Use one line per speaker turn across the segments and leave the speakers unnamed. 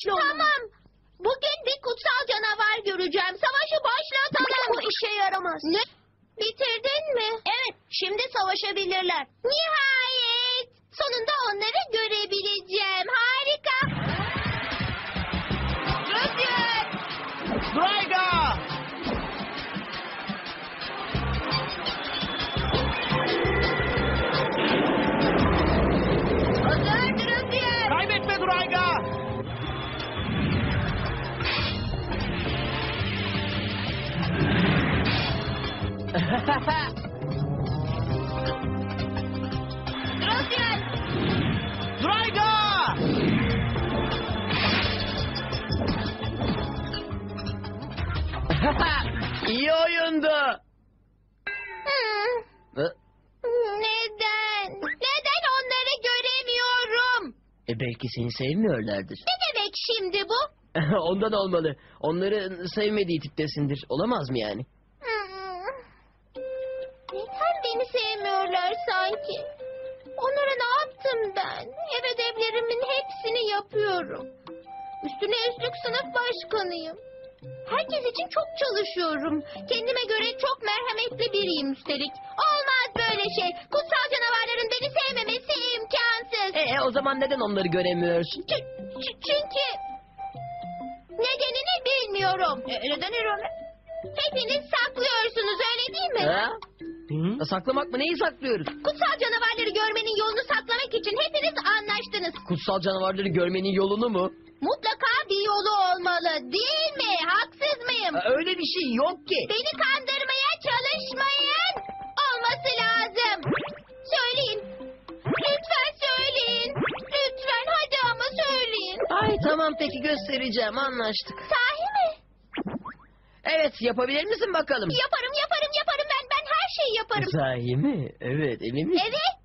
dikkatli olun.
Tamam. Bugün bir kutsal canavar göreceğim. Savaşı başlatalım.
Bu işe yaramaz.
Ne? Bitirdin mi?
Evet, şimdi savaşabilirler.
Nihayet. Sonunda onları görebileceğim. Harika. Rüzgar.
Rayga!
Hazır Rüzgar.
Kaybetme Rayga!
Rüzgar.
Rayga! İyi oyundu.
Neden? Neden onları göremiyorum?
Belki seni sevmiyorlardır.
Ne demek şimdi bu?
Ondan olmalı. Onları sevmediği tiptesindir. Olamaz mı yani?
Neden beni sevmiyorlar sanki? Onlara ne yaptım ben? Ev ödevlerimin hepsini yapıyorum. Üstüne üstlük sınıf başkanıyım. Herkes için çok çalışıyorum. Kendime göre çok merhametli biriyim üstelik. Olmaz böyle şey. Kutsal canavarların beni sevmemesi imkansız.
O zaman neden onları göremiyorsun?
Çünkü nedenini bilmiyorum. Neden öyle? Hepiniz saklıyorsunuz öyle değil mi?
Ha? Saklamak mı? Neyi saklıyoruz?
Kutsal canavarları görmenin yolunu saklamak için hepiniz anlaştınız.
Kutsal canavarları görmenin yolunu mu?
Mutlaka bir yolu olmalı değil mi? Haksız mıyım?
Öyle bir şey yok ki.
Beni kandırmaya çalışmayın. Olması lazım. Söyleyin. Lütfen söyleyin. Lütfen hadi ama söyleyin.
Ay tamam peki göstereceğim anlaştık.
Sahi mi?
Evet yapabilir misin bakalım?
Yaparım. Ben her şeyi yaparım.
Sahi mi? Evet emin misin?
Evet.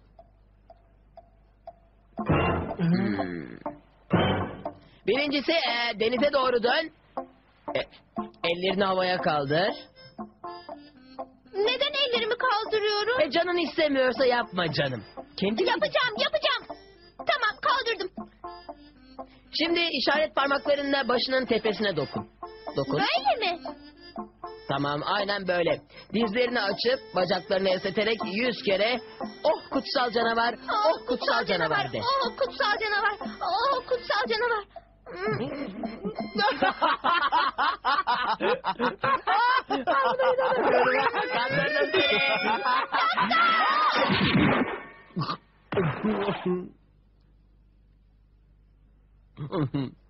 Hmm. Birincisi denize doğru dön. Ellerini havaya kaldır.
Neden ellerimi kaldırıyorum?
Canın istemiyorsa yapma canım. Kendin
Yapacağım. Tamam kaldırdım.
Şimdi işaret parmaklarınla başının tepesine dokun. Dokun.
Böyle mi?
Tamam aynen böyle. Dizlerini açıp bacaklarını esneterek 100 kere oh kutsal canavar, oh kutsal canavar de.
Oh kutsal canavar. Oh kutsal canavar.
Kandırdım seni.